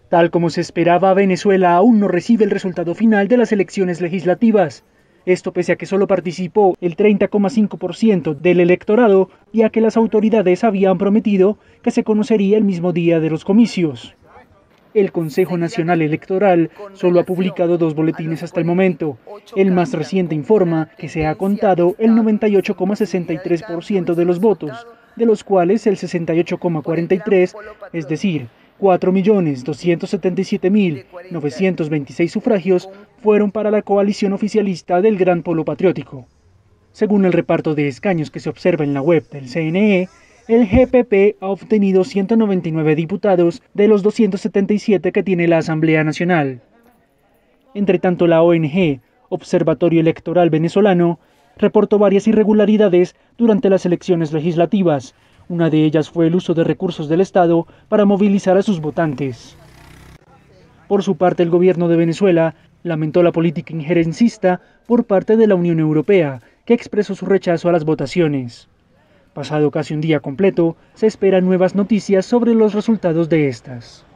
Tal como se esperaba, Venezuela aún no recibe el resultado final de las elecciones legislativas. Esto pese a que solo participó el 30,5% del electorado y a que las autoridades habían prometido que se conocería el mismo día de los comicios. El Consejo Nacional Electoral solo ha publicado 2 boletines hasta el momento. El más reciente informa que se ha contado el 98,63% de los votos, de los cuales el 68,43%, es decir, 4.277.926 sufragios, fueron para la coalición oficialista del Gran Polo Patriótico. Según el reparto de escaños que se observa en la web del CNE, el GPP ha obtenido 199 diputados de los 277 que tiene la Asamblea Nacional. Entre tanto, la ONG, Observatorio Electoral Venezolano, reportó varias irregularidades durante las elecciones legislativas. Una de ellas fue el uso de recursos del Estado para movilizar a sus votantes. Por su parte, el gobierno de Venezuela lamentó la política injerencista por parte de la Unión Europea, que expresó su rechazo a las votaciones. Pasado casi un día completo, se esperan nuevas noticias sobre los resultados de estas.